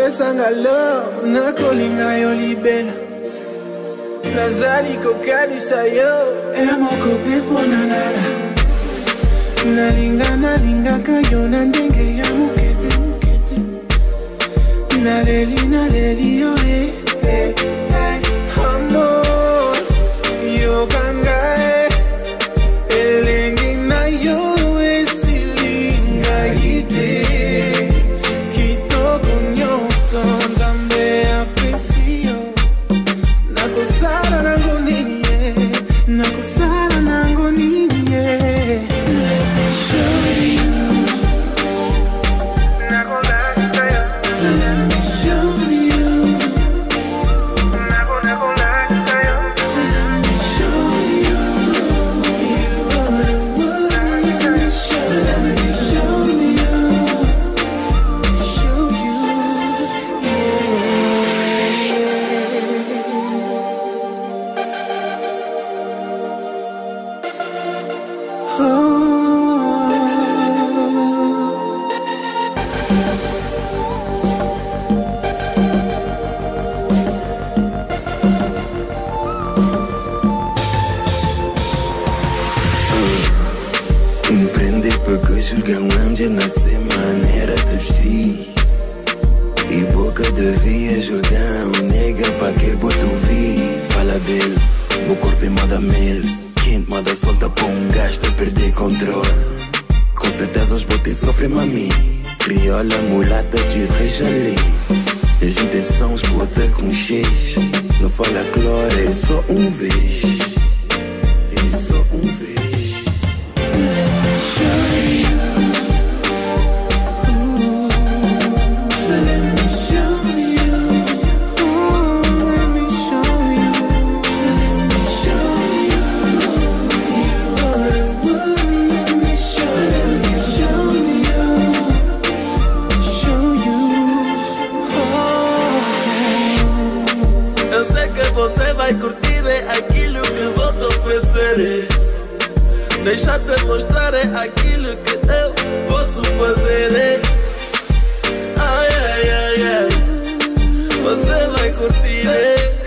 pesa ngalo na kolinga yo libela nazali kokanisa yo emoko pefonanala nalingaka yo na ndenge ya mokete naleli yo amor yo kanga elengi na yo esilinga ite kitoko nyonso nzambe apesi yo nakosala nango nini nakosala nango nini let me show you let me show you Julgam-me na maneira de vestir e boca devia julgar o nega para aquele boto vi. Fala dele, o corpo é moda mel, quente moda solta para gajo a perder controle. Com certeza os botes sofrem mami, crioula, mulata, de rejali. As intenções bota com X, não fala glória, é só vez. É só vez. Let me show you. Você vai curtir aquilo que vou te oferecer. Deixa te mostrar aquilo que eu posso fazer. Ai, ai, ai, ai. Você vai curtir.